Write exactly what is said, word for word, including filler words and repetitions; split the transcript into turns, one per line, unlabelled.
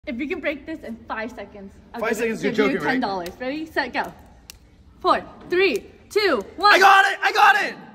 If you can break this in five seconds, I'll
five
give,
seconds,
give
you're joking,
you ten dollars.
right?
Ready, set, go. Four, three, two, one.
I got it! I got it!